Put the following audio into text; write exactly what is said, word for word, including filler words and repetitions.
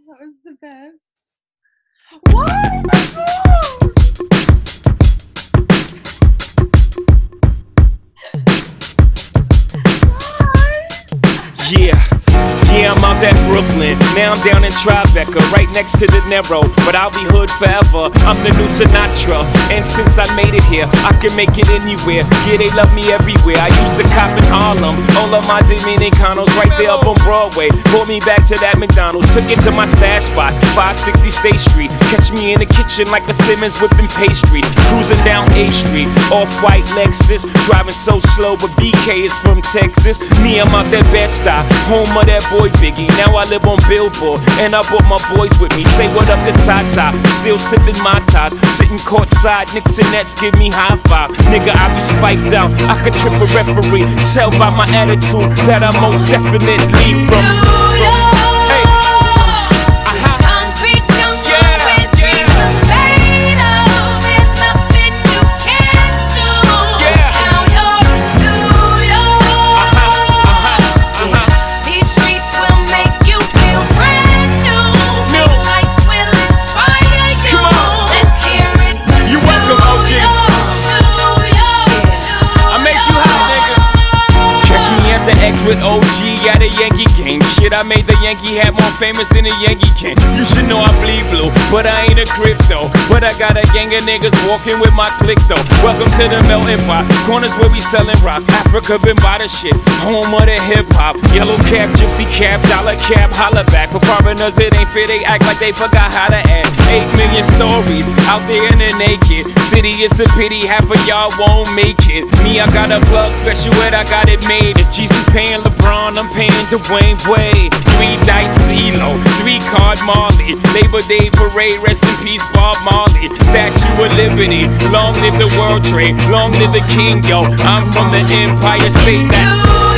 That was the best. What? Yeah, yeah, I'm out at Brooklyn. Now I'm down in Tribeca, right next to the Narrow. But I'll be hood forever. I'm the new Sinatra. And since I made it here, I can make it anywhere. Yeah, they love me everywhere. I used to cop in Harlem. All of my Dominicanos right there up on Broadway. Pulled me back to that McDonald's. Took it to my stash spot, five sixty State Street. Catch me in the kitchen like a Simmons whipping pastry. Cruising down A Street, off-white Lexus. Driving so slow, but B K is from Texas. Me, I'm out that Bed-Stuy, home of that boy Biggie. Now I live on Billboard, and I brought my boys with me. Say what up to Tata, still sipping my ties. Sitting courtside, Knicks and Nets give me high five. Nigga, I be spiked out, I could trip a referee. Tell by my attitude that I most definitely from, from with O G at a Yankee game. Shit, I made the Yankee hat more famous than a Yankee can. You should know I bleed blue, but I ain't a crypto. But I got a gang of niggas walking with my click though. Welcome to the melting pot, corners where we selling rock. Africa been by the shit, home of the hip hop. Yellow cap, gypsy cap, dollar cap, holla back. For foreigners it ain't fair, they act like they forgot how to act. Eight million stories out there in the naked city. It's a pity half of y'all won't make it. Me, I got a plug special where I got it made. If Jesus paying LeBron, I'm paying Dwayne Wade. Three dice CeeLo, three card Marley. Labor Day parade, rest in peace Bob Marley. Statue of Liberty, long live the World Trade, long live the King, yo. I'm from the Empire State. That's